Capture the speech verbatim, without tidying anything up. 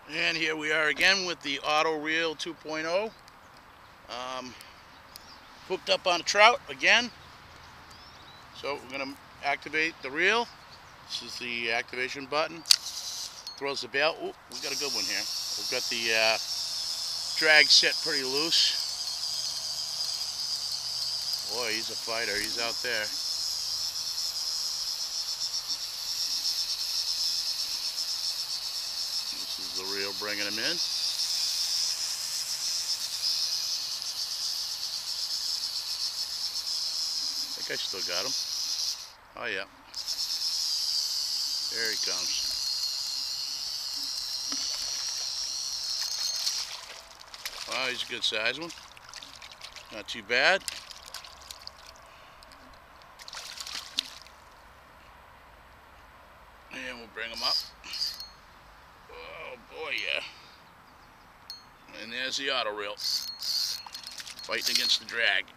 And here we are again with the Auto Reel two point oh. Um, hooked up on a trout again. So we're going to activate the reel. This is the activation button. Throws the bail. Ooh, we got a good one here. We've got the uh, drag set pretty loose. Boy, he's a fighter. He's out there. This is the reel bringing him in. I think I still got him. Oh yeah. There he comes. Wow, he's a good size one. Not too bad. And we'll bring him up. Oh boy, yeah. And there's the auto reel. Fighting against the drag.